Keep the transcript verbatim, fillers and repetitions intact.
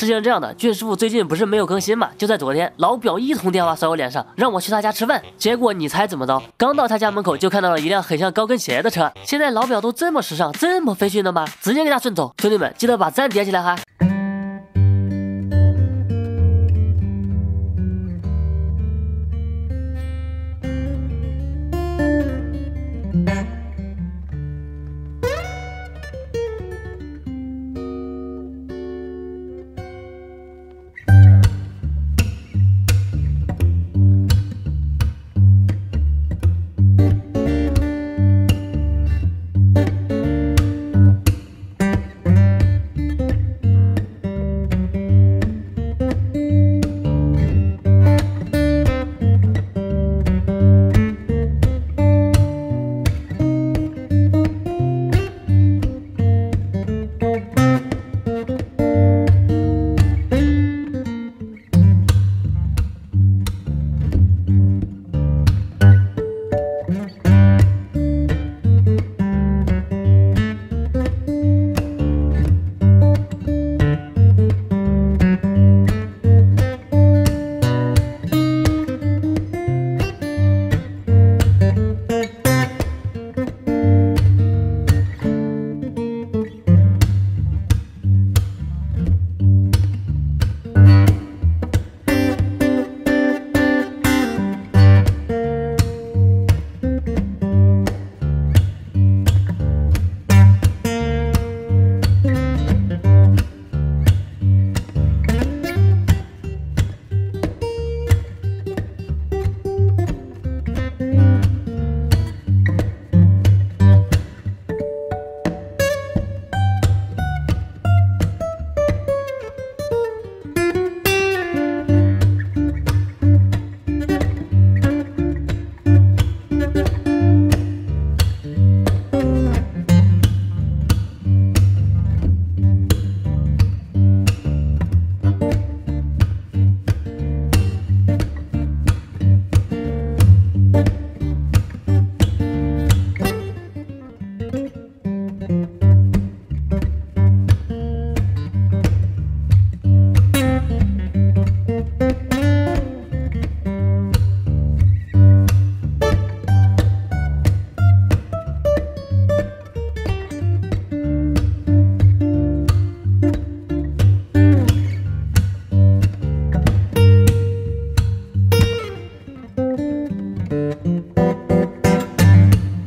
事情是这样的，俊师傅最近不是没有更新嘛？就在昨天，老表一通电话甩我脸上，让我去他家吃饭。结果你猜怎么着？刚到他家门口就看到了一辆很像高跟鞋的车。现在老表都这么时尚，这么飞迅的吗？直接给他顺走。兄弟们，记得把赞点起来哈！